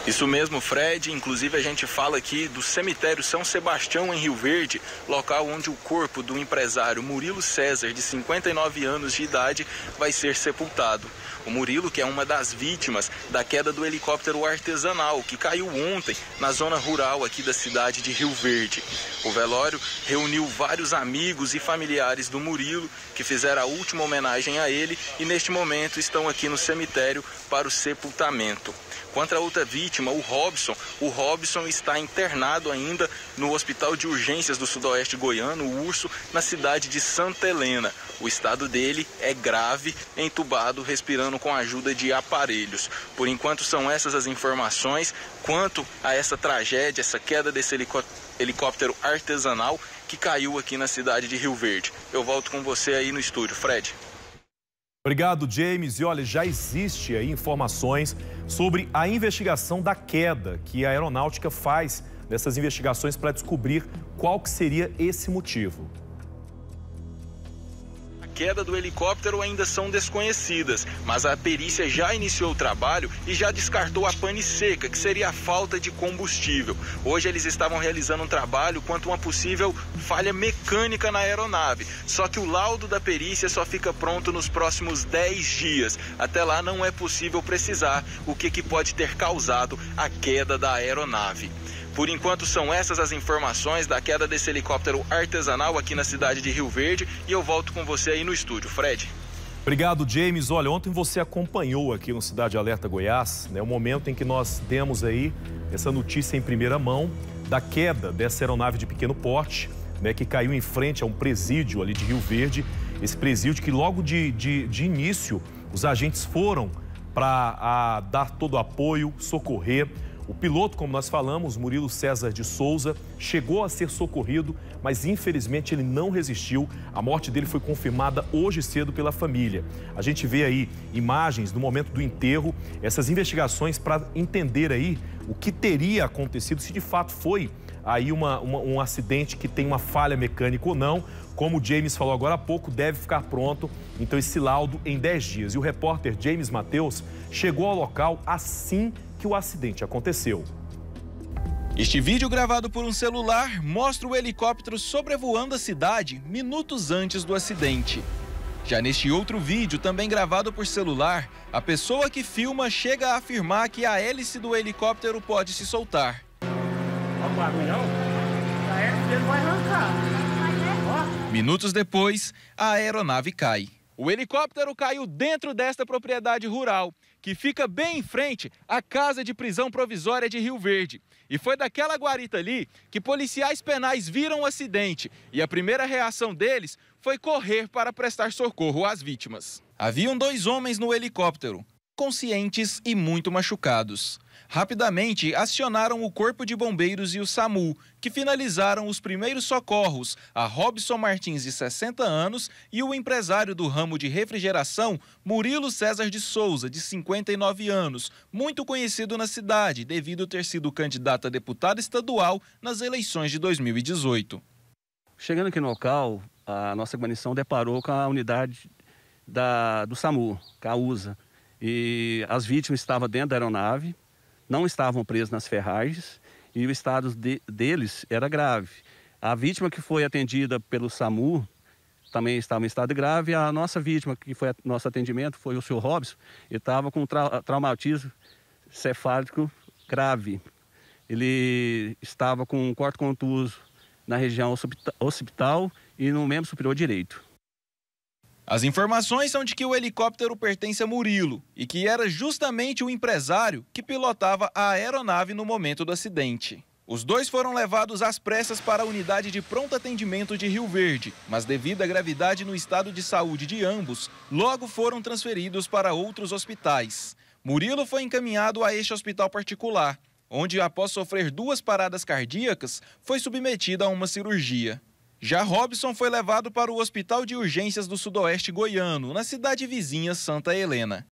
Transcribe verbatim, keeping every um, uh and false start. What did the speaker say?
Isso mesmo, Fred. Inclusive a gente fala aqui do cemitério São Sebastião, em Rio Verde, local onde o corpo do empresário Murilo César, de cinquenta e nove anos de idade, vai ser sepultado. O Murilo, que é uma das vítimas da queda do helicóptero artesanal, que caiu ontem na zona rural aqui da cidade de Rio Verde. O velório reuniu vários amigos e familiares do Murilo, que fizeram a última homenagem a ele e neste momento estão aqui no cemitério para o sepultamento. Quanto à outra vítima, o Robson, o Robson está internado ainda no Hospital de Urgências do Sudoeste Goiano, o Urso, na cidade de Santa Helena. O estado dele é grave, entubado, respirando com a ajuda de aparelhos. Por enquanto são essas as informações quanto a essa tragédia, essa queda desse helicóptero artesanal que caiu aqui na cidade de Rio Verde. Eu volto com você aí no estúdio, Fred. Obrigado, James. E olha, já existe aí informações sobre a investigação da queda que a aeronáutica faz nessas investigações para descobrir qual que seria esse motivo. A queda do helicóptero ainda são desconhecidas, mas a perícia já iniciou o trabalho e já descartou a pane seca, que seria a falta de combustível. Hoje eles estavam realizando um trabalho quanto a uma possível falha mecânica na aeronave, só que o laudo da perícia só fica pronto nos próximos dez dias. Até lá não é possível precisar o que, que pode ter causado a queda da aeronave. Por enquanto são essas as informações da queda desse helicóptero artesanal aqui na cidade de Rio Verde e eu volto com você aí no estúdio, Fred. Obrigado, James. Olha, ontem você acompanhou aqui no Cidade Alerta Goiás, né, o momento em que nós demos aí essa notícia em primeira mão da queda dessa aeronave de pequeno porte, né, que caiu em frente a um presídio ali de Rio Verde. Esse presídio que logo de, de, de início os agentes foram para dar todo o apoio, socorrer. O piloto, como nós falamos, Murilo César de Souza, chegou a ser socorrido, mas infelizmente ele não resistiu. A morte dele foi confirmada hoje cedo pela família. A gente vê aí imagens no momento do enterro, essas investigações para entender aí o que teria acontecido, se de fato foi aí uma, uma, um acidente que tem uma falha mecânica ou não. Como o James falou agora há pouco, deve ficar pronto, então, esse laudo em dez dias. E o repórter James Mateus chegou ao local assim que o acidente aconteceu. Este vídeo, gravado por um celular, mostra o helicóptero sobrevoando a cidade minutos antes do acidente. Já neste outro vídeo, também gravado por celular, a pessoa que filma chega a afirmar que a hélice do helicóptero pode se soltar. Minutos depois, a aeronave cai. O helicóptero caiu dentro desta propriedade rural, que fica bem em frente à casa de prisão provisória de Rio Verde. E foi daquela guarita ali que policiais penais viram o acidente e a primeira reação deles foi correr para prestar socorro às vítimas. Haviam dois homens no helicóptero, conscientes e muito machucados. Rapidamente acionaram o Corpo de Bombeiros e o SAMU, que finalizaram os primeiros socorros a Robson Martins, de sessenta anos, e o empresário do ramo de refrigeração, Murilo César de Souza, de cinquenta e nove anos, muito conhecido na cidade devido a ter sido candidato a deputado estadual nas eleições de dois mil e dezoito. Chegando aqui no local, a nossa guarnição deparou com a unidade da, do SAMU, com a U S A, e as vítimas estavam dentro da aeronave, não estavam presos nas ferragens e o estado de, deles era grave. A vítima que foi atendida pelo SAMU também estava em estado grave. A nossa vítima, que foi nosso atendimento, foi o senhor Robson, ele estava com tra traumatismo cefálico grave. Ele estava com um corte contuso na região occipital e no membro superior direito. As informações são de que o helicóptero pertence a Murilo e que era justamente o empresário que pilotava a aeronave no momento do acidente. Os dois foram levados às pressas para a unidade de pronto atendimento de Rio Verde, mas devido à gravidade no estado de saúde de ambos, logo foram transferidos para outros hospitais. Murilo foi encaminhado a este hospital particular, onde, após sofrer duas paradas cardíacas, foi submetido a uma cirurgia. Já Robson foi levado para o Hospital de Urgências do Sudoeste Goiano, na cidade vizinha Santa Helena.